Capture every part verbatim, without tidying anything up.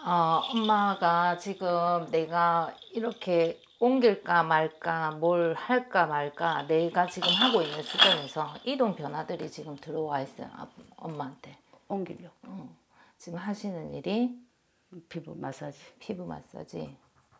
어, 엄마가 지금 내가 이렇게 옮길까 말까 뭘 할까 말까 내가 지금 하고 있는 수준에서 이동 변화들이 지금 들어와 있어요. 아, 엄마한테. 옮기려고. 어, 지금 하시는 일이 피부 마사지. 피부 마사지.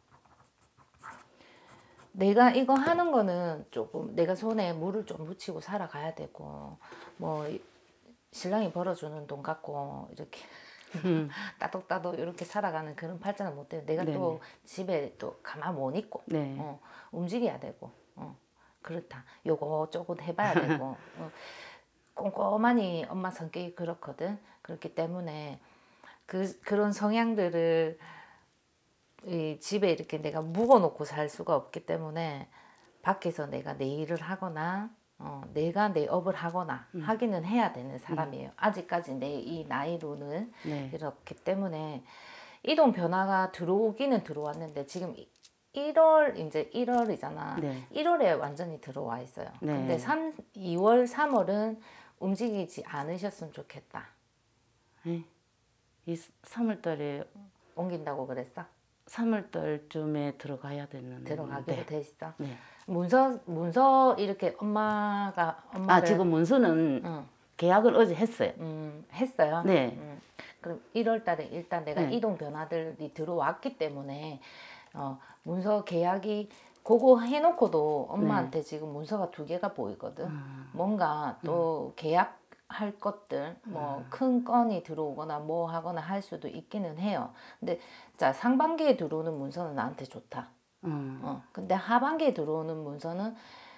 내가 이거 하는 거는 조금 내가 손에 물을 좀 묻히고 살아가야 되고 뭐 신랑이 벌어주는 돈 갖고 이렇게 음. 따독따독 이렇게 살아가는 그런 팔자는 못 돼요. 내가 네네. 또 집에 또 가만 못 있고 네. 어, 움직여야 되고 어, 그렇다. 요거 저거 해봐야 되고 어, 꼼꼼하니 엄마 성격이 그렇거든. 그렇기 때문에 그, 그런 성향들을 이 집에 이렇게 내가 묵어놓고 살 수가 없기 때문에 밖에서 내가 내 일을 하거나 어, 내가 내 업을 하거나 음. 하기는 해야 되는 사람이에요. 음. 아직까지 내 이 나이로는 네. 그렇기 때문에 이동 변화가 들어오기는 들어왔는데 지금 일월 이제 일월이잖아. 네. 일월에 완전히 들어와 있어요. 네. 근데 삼, 이월, 삼월은 움직이지 않으셨으면 좋겠다. 네. 이 삼월달에 옮긴다고 그랬어? 삼월달쯤에 들어가야 되는데 들어가기로 돼 있어. 네. 문서 문서 이렇게 엄마가 엄마를 아 지금 문서는 응. 계약을 어제 했어요. 음, 했어요. 네. 음, 그럼 일월달에 일단 내가 네. 이동 변화들이 들어왔기 때문에 어, 문서 계약이 그거 해놓고도 엄마한테 네. 지금 문서가 두 개가 보이거든. 음. 뭔가 또 계약할 것들 뭐 큰 건이 들어오거나 뭐 하거나 할 수도 있기는 해요. 근데 자 상반기에 들어오는 문서는 나한테 좋다. 음. 어, 근데 하반기에 들어오는 문서는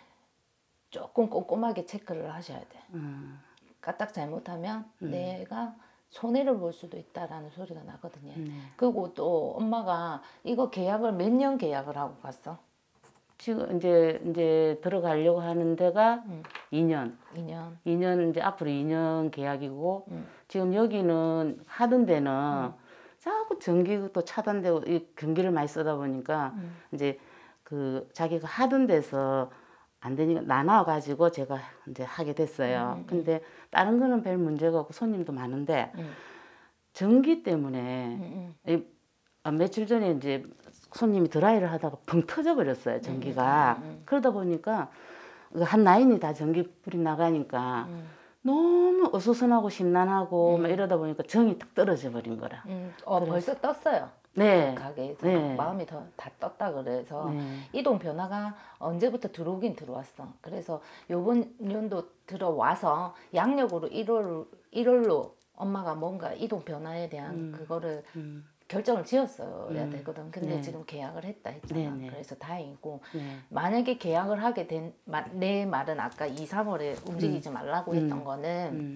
조금 꼼꼼하게 체크를 하셔야 돼. 음. 까딱 잘못하면 음. 내가 손해를 볼 수도 있다라는 소리가 나거든요. 네. 그리고 또 엄마가 이거 계약을 몇 년 계약을 하고 갔어? 지금 이제 이제 들어가려고 하는 데가 음. 이 년. 이 년. 이 년 이제 앞으로 이 년 계약이고 음. 지금 여기는 하던 데는 음. 자꾸 전기도 차단되고 이 전기를 많이 쓰다 보니까 음. 이제 그 자기가 하던 데서 안 되니까 나눠 가지고 제가 이제 하게 됐어요. 음, 음, 근데 다른 거는 별 문제가 없고 손님도 많은데 음. 전기 때문에 음, 이, 아, 며칠 전에 이제 손님이 드라이를 하다가 펑 터져 버렸어요 전기가. 음, 음, 음. 그러다 보니까 한 라인이 다 전기불이 나가니까 음. 너무 어수선하고 심란하고 음. 막 이러다 보니까 정이 탁 떨어져 버린 거라. 음. 어, 그래서- 벌써 떴어요. 네. 그 가게에서 네. 마음이 더 다 떴다 그래서 네. 이동 변화가 언제부터 들어오긴 들어왔어. 그래서 요번 연도 들어와서 양력으로 일월 일월로 엄마가 뭔가 이동 변화에 대한 음. 그거를 음. 결정을 지었어야 음. 되거든. 근데 네. 지금 계약을 했다 했잖아. 네, 네. 그래서 다행이고 네. 만약에 계약을 하게 된 내 말은 아까 이, 삼월에 움직이지 말라고 했던 음. 거는 음.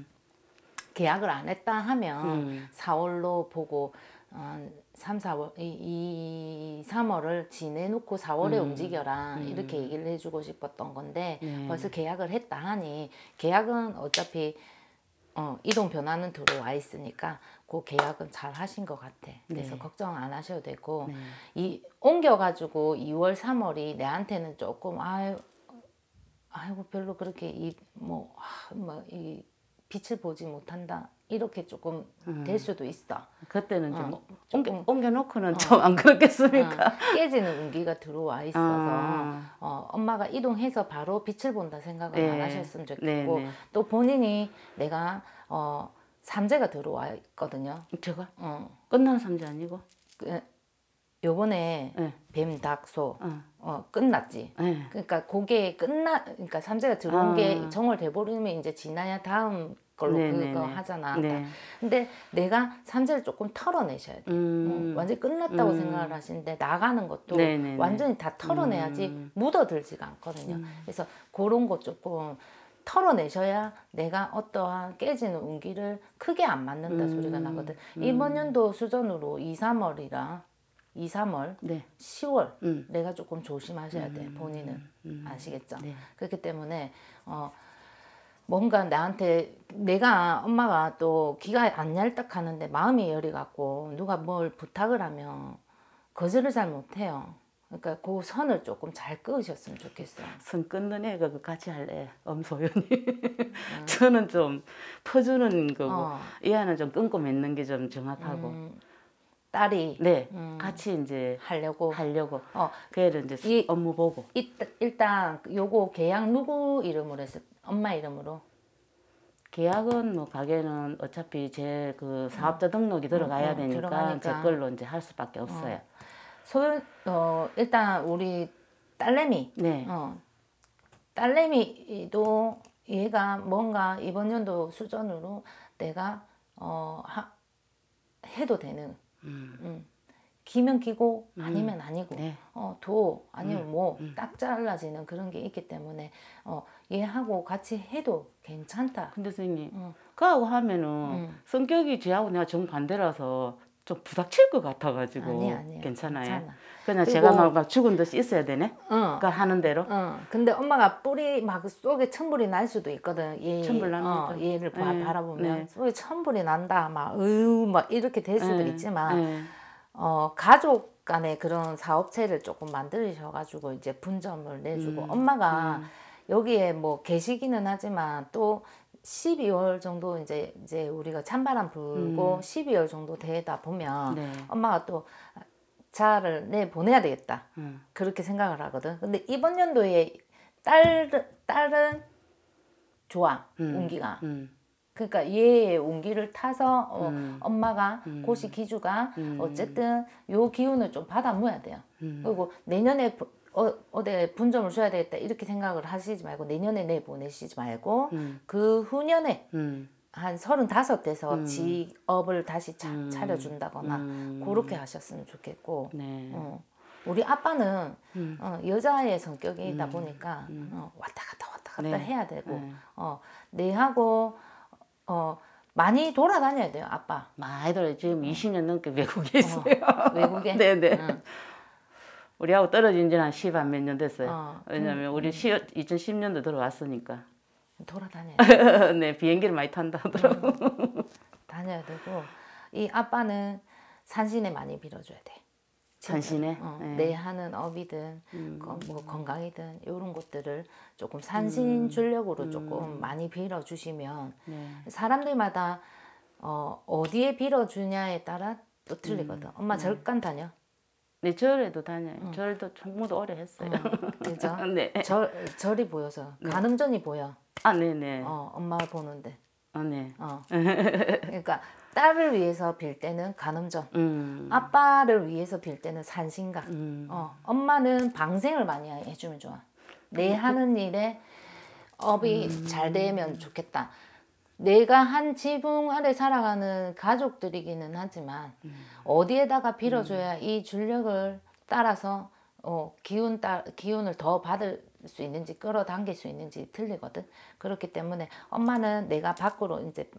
계약을 안 했다 하면 음. 사월로 보고 어, 삼, 사월, 이, 이, 삼월을 지내놓고 사월에 음. 움직여라 음. 이렇게 얘기를 해주고 싶었던 건데 네. 벌써 계약을 했다 하니 계약은 어차피 어, 이동 변화는 들어와 있으니까 그 계약은 잘 하신 것 같아. 그래서 네. 걱정 안 하셔도 되고 네. 이 옮겨가지고 이월, 삼월이 내한테는 조금 아유, 아이고 별로 그렇게 이뭐 뭐, 이 빛을 보지 못한다 이렇게 조금 음. 될 수도 있어. 그때는 좀 어, 옮겨, 조금, 옮겨놓고는 어. 좀 안 그렇겠습니까? 어, 깨지는 운기가 들어와 있어서 아. 어, 엄마가 이동해서 바로 빛을 본다 생각은 네. 안 하셨으면 좋겠고 네, 네. 또 본인이 내가 어, 삼재가 들어와 있거든요. 제가 어, 끝나는 삼재 아니고? 그, 요번에 네. 뱀, 닭, 소 어. 어, 끝났지. 네. 그러니까 그게 끝나 그러니까 삼재가 들어온 아. 게 정월 돼버리면 이제 지나야 다음 걸로 네, 그거 네, 네. 하잖아. 네. 근데 내가 삼재를 조금 털어내셔야 돼. 음. 어, 완전히 끝났다고 음. 생각을 하시는데 나가는 것도 네, 네, 네. 완전히 다 털어내야지 음. 묻어들지가 않거든요. 음. 그래서 그런 거 조금 털어내셔야 내가 어떠한 깨지는 운기를 크게 안 맞는다 음. 소리가 나거든. 음. 이번 연도 수준으로 이, 삼월이라 이, 삼월, 네. 시월 음. 내가 조금 조심하셔야 돼. 음. 본인은 음. 아시겠죠? 네. 그렇기 때문에 어, 뭔가 나한테 내가 엄마가 또 귀가 안 얄딱하는데 마음이 열이 갖고 누가 뭘 부탁을 하면 거절을 잘 못해요. 그러니까 그 선을 조금 잘 끄으셨으면 좋겠어요. 선 끊는 애가 그 같이 할래 엄소연이. 음. 저는 좀 퍼주는 거고 어. 이 애는 좀 끊고 맺는 게 좀 정확하고. 음, 딸이 네, 음, 같이 이제 하려고. 하려고. 어, 걔를 이제 이- 업무 보고. 일단, 일단 요거 계약 누구 이름으로 했어? 엄마 이름으로? 계약은 뭐 가게는 어차피 제 그 사업자 등록이 들어가야 응, 되니까 들어가니까. 제 걸로 이제 할 수밖에 없어요. 소, 어, 일단 우리 딸내미, 네. 어, 딸내미도 얘가 뭔가 이번 연도 수준으로 내가 어, 하, 해도 되는, 음. 음, 기면 기고 아니면 아니고, 네. 어, 도 아니면 음, 뭐 딱 잘라지는 그런 게 있기 때문에 어, 얘하고 같이 해도 괜찮다. 근데 선생님, 어. 그하고 하면은 음. 성격이 쟤하고 내가 정반대라서 좀 부닥칠 것 같아가지고 아니야, 아니야. 괜찮아요. 괜찮아. 그냥 그리고- 제가 막, 막 죽은 듯이 있어야 되네. 어. 그러니까 하는 대로. 어, 근데 엄마가 뿌리 막 속에 천불이 날 수도 있거든. 얘, 천불 납니다. 어, 얘를 봐, 네, 바라보면 네. 속에 천불이 난다. 막, 으, 막 이렇게 될 수도 네, 있지만, 네. 어, 가족 간에 그런 사업체를 조금 만드셔가지고 이제 분점을 내주고, 음, 엄마가 음. 여기에 뭐 계시기는 하지만 또 십이월 정도 이제 이제 우리가 찬바람 불고 음. 십이월 정도 되다 보면 네. 엄마가 또 자를 내 보내야 되겠다. 음. 그렇게 생각을 하거든. 근데 이번 연도에 딸, 딸은 좋아, 음. 운기가. 음. 그러니까 얘의 운기를 타서 어, 음. 엄마가 음. 고시 기주가 음. 어쨌든 요 기운을 좀 받아 모아야 돼요. 음. 그리고 내년에 부- 어, 어디 분점을 줘야 되겠다 이렇게 생각을 하시지 말고 내년에 내 보내시지 말고 음. 그 후년에 음. 한 서른다섯 돼서 음. 직업을 다시 차, 음. 차려준다거나 음. 그렇게 하셨으면 좋겠고 네. 어. 우리 아빠는 음. 어, 여자의 성격이다 음. 보니까 음. 어, 왔다 갔다 왔다 갔다 네. 해야 되고 네. 어, 내하고 어, 많이 돌아다녀야 돼요 아빠. 많이 돌아 지금 이십 년 넘게 외국에 있어요. 어, 외국에? 네네. 응. 우리하고 떨어진 지는 한 십한 몇 년 됐어요. 어, 왜냐면 우리 이천십 년도 들어왔으니까. 돌아다녀야 돼. 네, 비행기를 많이 탄다 하더라고. 다녀야 되고 이 아빠는 산신에 많이 빌어줘야 돼. 진짜로. 산신에? 어, 네. 내 하는 업이든 음. 거- 뭐 건강이든 이런 것들을 조금 산신 출력으로 음. 조금 많이 빌어주시면 네. 사람들마다 어, 어디에 빌어주냐에 따라 또 틀리거든. 엄마 절간 다녀. 네, 절에도 다녀요. 절도 총무도 오래 했어요. 어, 그죠? 네. 절, 절이 보여서 간음전이 보여. 아, 네네. 어, 엄마 보는데. 어, 네. 어. 그러니까 딸을 위해서 빌 때는 간음전, 음. 아빠를 위해서 빌 때는 산신각. 음. 어, 엄마는 방생을 많이 해주면 좋아. 내 하는 일에 업이 잘 되면 좋겠다. 내가 한 지붕 아래 살아가는 가족들이기는 하지만 어디에다가 빌어줘야 이 줄력을 따라서 어, 기운 따, 기운을 더 받을 수 있는지 끌어당길 수 있는지 틀리거든. 그렇기 때문에 엄마는 내가 밖으로 이제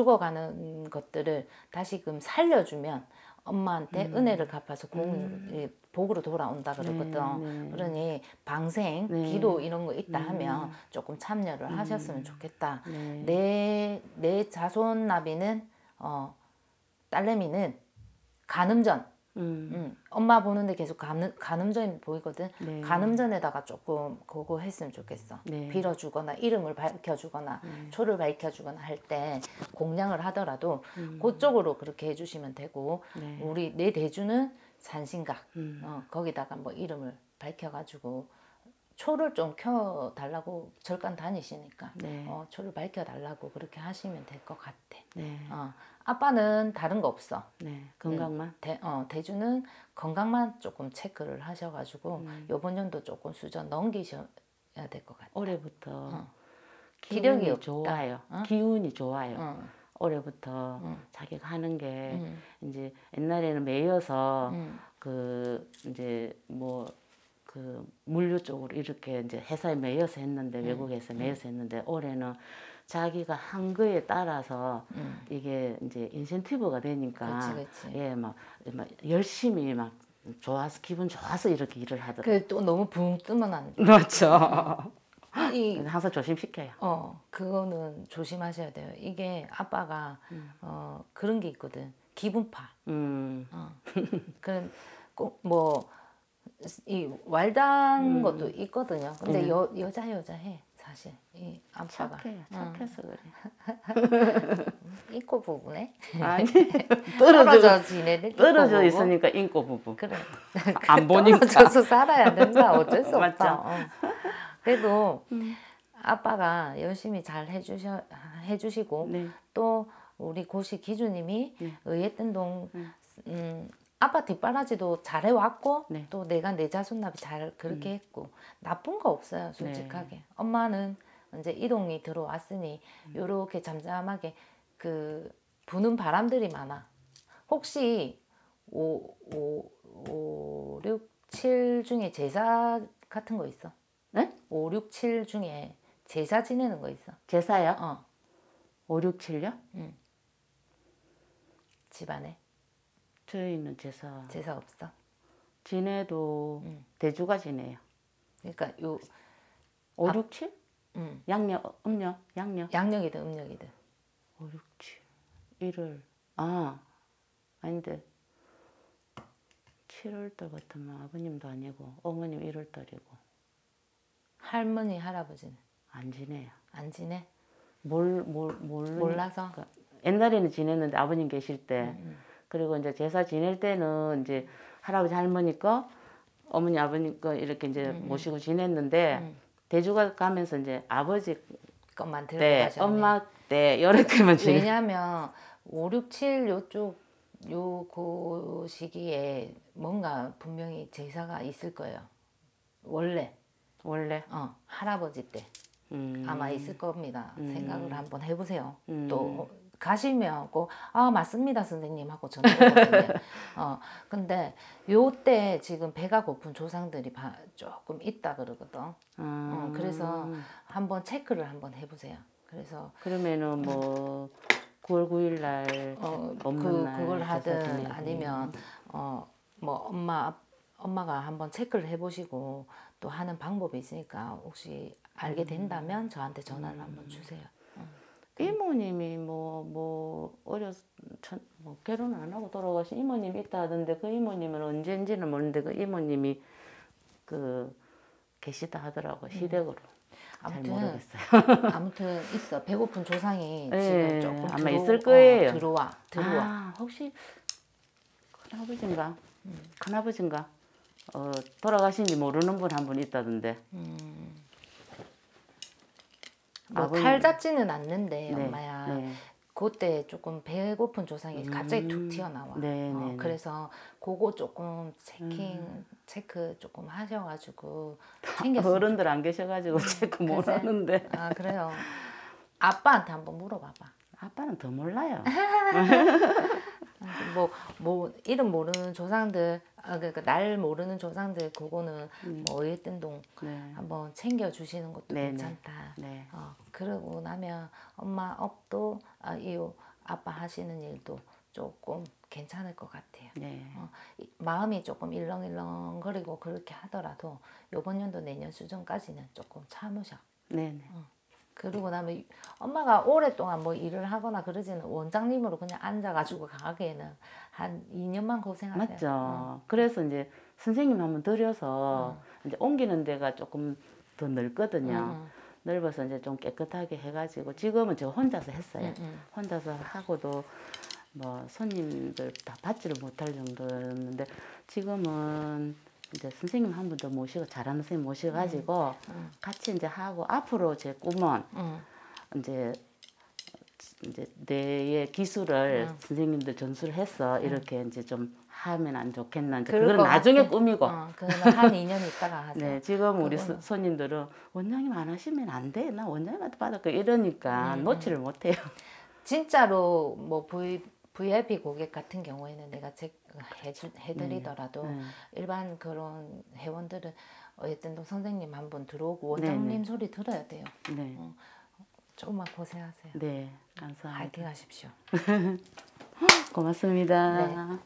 죽어가는 것들을 다시금 살려주면 엄마한테 음. 은혜를 갚아서 공, 음. 이, 복으로 돌아온다 그러거든. 네, 네. 그러니 방생, 네. 기도 이런 거 있다 음. 하면 조금 참여를 음. 하셨으면 좋겠다. 네. 내, 내 자손 나비는 어, 딸내미는 간음전. 음. 음, 엄마 보는데 계속 간음, 간음전이 보이거든. 네. 간음전에다가 조금 그거 했으면 좋겠어. 네. 빌어주거나 이름을 밝혀주거나 네. 초를 밝혀주거나 할 때 공양을 하더라도 음. 그쪽으로 그렇게 해주시면 되고 네. 우리 내 대주는 산신각 음. 어, 거기다가 뭐 이름을 밝혀가지고 초를 좀 켜달라고 절간 다니시니까 네. 어, 초를 밝혀달라고 그렇게 하시면 될 것 같아. 네. 어, 아빠는 다른 거 없어. 네. 건강만. 대, 어, 대주는 건강만 조금 체크를 하셔가지고 음. 요번 연도 조금 수저 넘기셔야 될 것 같아. 올해부터 어. 기력이 기력이 없다. 좋아요. 어? 기운이 좋아요. 어. 올해부터 음. 자기가 하는 게 음. 이제 옛날에는 매여서 음. 그 이제 뭐 그 물류 쪽으로 이렇게 이제 회사에 매여서 했는데 음. 외국에서 매여서 했는데 올해는 자기가 한 거에 따라서 음. 이게 이제 인센티브가 되니까 그렇지, 그렇지. 예, 막, 막 열심히 막 좋아서 기분 좋아서 이렇게 일을 하더라고요. 그 또 너무 붕 뜨면 안 돼. 그렇죠. 이, 항상 조심시켜요. 어, 그거는 조심하셔야 돼요. 이게 아빠가 음. 어, 그런 게 있거든. 기분파. 음. 어. 그런 꼭뭐 이 왈당 음. 것도 있거든요. 근데 네. 여, 여자 여자 해 사실 이 아빠가 착해, 착해서 그래. 이 인고 부부네. 아니 떨어져 떨어져 지내는 떨어져 인고 부부. 있으니까 인고 부부. 그래. 안 보니까. 떨어져서 살아야 된다. 어쩔 수 맞죠. 없다. 어. 그래도 음. 아빠가 열심히 잘 해주셔 해주시고 네. 또 우리 고시 기주님이 네. 의예등동 음. 음, 아빠 뒷바라지도 잘 해왔고 네. 또 내가 내 자손납이 잘 그렇게 음. 했고 나쁜 거 없어요 솔직하게. 네. 엄마는 이제 이동이 들어왔으니 음. 요렇게 잠잠하게 그 부는 바람들이 많아. 혹시 오, 오, 오, 육, 칠 중에 제사 같은 거 있어? 네? 오, 육, 칠 중에 제사 지내는 거 있어? 제사요? 어. 오, 육, 칠요? 응. 집안에 저희는 제사 제사 없어? 지내도 응. 대주가 지내요. 그러니까 요 오, 아. 육, 칠? 응. 양력, 음력, 양력. 양력이든 음력이든. 오, 육, 칠. 일월. 아, 아닌데. 칠월달 같으면 아버님도 아니고 어머님 일월달이고 할머니 할아버지는 안 지내요. 안 지내? 몰, 몰, 모르 몰라서? 그러니까 옛날에는 지냈는데 아버님 계실 때 응, 응. 그리고 이제 제사 지낼 때는 이제 할아버지 할머니 거 어머니 아버님 거 이렇게 이제 응, 응. 모시고 지냈는데 응. 대주가 가면서 이제 아버지 것만 들고 때 가셨네. 엄마 때 이렇게만 지내. 왜냐면 오, 육, 칠 요쪽 요 그 시기에 뭔가 분명히 제사가 있을 거예요. 원래 원래 어 할아버지 때 음. 아마 있을 겁니다. 음. 생각을 한번 해보세요. 음. 또 가시면 꼭 아 맞습니다 선생님 하고 전화하거든요. 어 근데 요때 지금 배가 고픈 조상들이 바, 조금 있다 그러거든. 아. 어, 그래서 한번 체크를 한번 해보세요. 그래서 그러면은 뭐 구월 구일 날 어, 없는 그 날 그걸 제사 하든 지내고. 아니면 어 뭐 엄마 엄마가 한번 체크를 해보시고 또 하는 방법이 있으니까 혹시 알게 된다면 저한테 전화를 한번 주세요. 어. 이모님이 뭐 뭐 어렸 천, 뭐 결혼 안 하고 돌아가신 이모님이 있다 하던데 그 이모님은 언제인지는 모르는데 그 이모님이 그 계시다 하더라고 시댁으로. 잘 아무튼 모르겠어요. 아무튼 있어 배고픈 조상이 예, 지금 조금 아마 들어, 있을 거예요. 어, 들어와 들어와. 아, 혹시 큰아버지인가? 큰아버지인가? 어, 돌아가신지 모르는 분 한 분 있다던데. 음. 뭐 아버님. 탈 잡지는 않는데 네, 엄마야. 네. 그때 조금 배고픈 조상이 음. 갑자기 툭 튀어나와. 네, 어, 네, 네. 그래서 그거 조금 체킹 음. 체크 조금 하셔가지고 챙겼으면 어른들 안 계셔가지고 체크 못 글쎄. 하는데. 아 그래요. 아빠한테 한번 물어봐봐. 아빠는 더 몰라요. 뭐, 뭐 이름 모르는 조상들, 아, 그러니까 날 모르는 조상들 그거는 음. 뭐 의예등동 네. 한번 챙겨 주시는 것도 네네. 괜찮다. 네. 어, 그러고 나면 엄마 업도 아, 이요 아빠 하시는 일도 조금 괜찮을 것 같아요. 네. 어, 이- 마음이 조금 일렁일렁거리고 그렇게 하더라도 이번 연도 내년 수정까지는 조금 참으셔. 네네. 그러고 나면 엄마가 오랫동안 뭐 일을 하거나 그러지는 원장님으로 그냥 앉아가지고 가기에는 한 이 년만 고생하세요. 맞죠. 어. 그래서 이제 선생님 한번 들여서 어. 이제 옮기는 데가 조금 더 넓거든요. 응, 넓어서 이제 좀 깨끗하게 해가지고 지금은 제가 혼자서 했어요. 응, 응. 혼자서 하고도 뭐 손님들 다 받지를 못할 정도였는데 지금은 이제 선생님 한 분 더 모시고 잘하는 선생님 모셔가지고 응. 같이 이제 하고 앞으로 제 꿈은 응. 이제 이제 뇌의 기술을 응. 선생님들 전수를 해서 이렇게 이제 좀 하면 안 좋겠나 이제 그럴 그건 것 나중에 같아. 꿈이고. 어, 그거는 한 이 년 있다가 하세요. 네, 지금 우리 그거는. 소- 손님들은 원장님 안 하시면 안 돼. 나 원장님한테 받을까 이러니까 음, 놓지를 못해요. 진짜로 뭐 V, 브이아이피 고객 같은 경우에는 내가 제, 해주, 해드리더라도 네. 일반 그런 회원들은 어쨌든 선생님 한 분 들어오고 원장님 네네. 소리 들어야 돼요. 네, 어, 조금만 고생하세요. 네, 감사합니다. 파이팅 하십시오. 고맙습니다. 네.